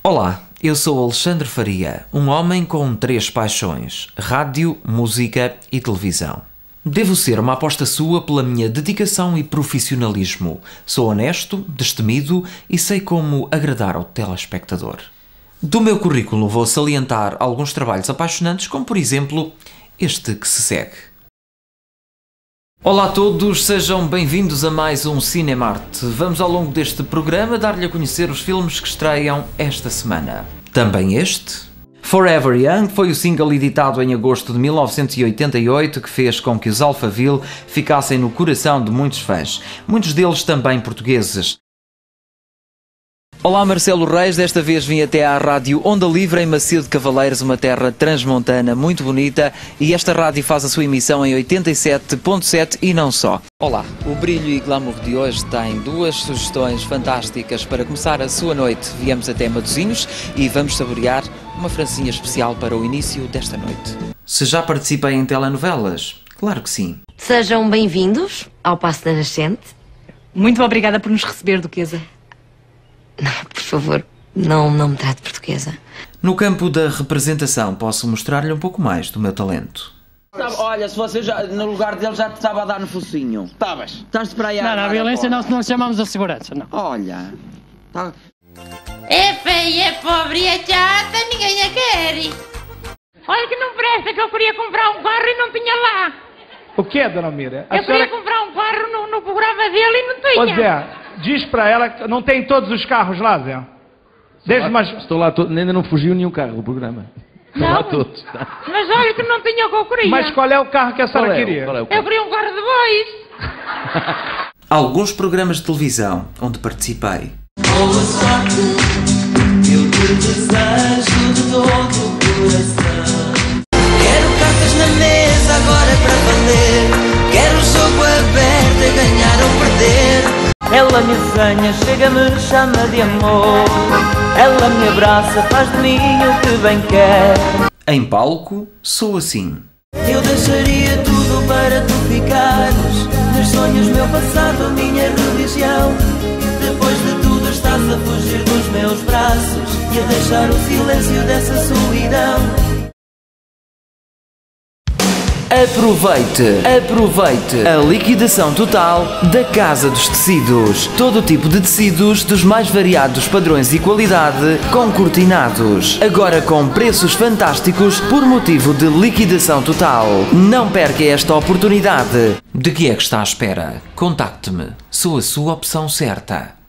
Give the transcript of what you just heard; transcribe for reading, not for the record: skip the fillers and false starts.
Olá, eu sou Alexandre Faria, um homem com 3 paixões: rádio, música e televisão. Devo ser uma aposta sua pela minha dedicação e profissionalismo. Sou honesto, destemido e sei como agradar ao telespectador. Do meu currículo vou salientar alguns trabalhos apaixonantes, como por exemplo este que se segue. Olá a todos, sejam bem-vindos a mais um Cinemarte. Vamos ao longo deste programa dar-lhe a conhecer os filmes que estreiam esta semana. Também este. Forever Young foi o single editado em agosto de 1988 que fez com que os Alphaville ficassem no coração de muitos fãs, muitos deles também portugueses. Olá, Marcelo Reis, desta vez vim até à rádio Onda Livre em Macio de Cavaleiros, uma terra transmontana muito bonita, e esta rádio faz a sua emissão em 87.7 e não só. Olá, o Brilho e Glamour de hoje tem 2 sugestões fantásticas para começar a sua noite. Viemos até Matosinhos e vamos saborear uma francesinha especial para o início desta noite. Se já participei em telenovelas? Claro que sim. Sejam bem-vindos ao Paço da Nascente. Muito obrigada por nos receber, Duquesa. Não, por favor, não me trate de portuguesa. No campo da representação, posso mostrar-lhe um pouco mais do meu talento. Olha, se você já, no lugar dele já te estava a dar no focinho. Estavas? Estás para aí a... Não, a violência não chamamos a segurança, não. Olha. Tá... É feia, é pobre, é chata, ninguém a quer. Olha que não presta, que eu queria comprar um carro e não tinha lá. O que, dona Mira? Eu queria comprar um carro no programa dele e não tinha. Ô Zé, diz pra ela que não tem todos os carros lá, Zé. Estou lá todos, ainda não fugiu nenhum carro do programa. Estão lá todos. Mas olha que não tinha o que eu queria. Mas qual é o carro que a senhora queria? Eu queria um carro de bois. Alguns programas de televisão onde participei. Boa sorte, eu te desejo de todo o coração. Quero cartas na mesa agora para valer. Quero o jogo aberto a ganhar ou perder. Ela me desenha, chega-me, chama de amor. Ela me abraça, faz de mim o que bem quer. Em palco, sou assim. Eu deixaria tudo para tu ficares. Meus sonhos, meu passado, minha religião. Depois de tudo estás a fugir dos meus braços e a deixar o silêncio dessa solidão. Aproveite a liquidação total da Casa dos Tecidos. Todo tipo de tecidos dos mais variados padrões e qualidade, com cortinados. Agora com preços fantásticos por motivo de liquidação total. Não perca esta oportunidade. De que é que está à espera? Contacte-me. Sou a sua opção certa.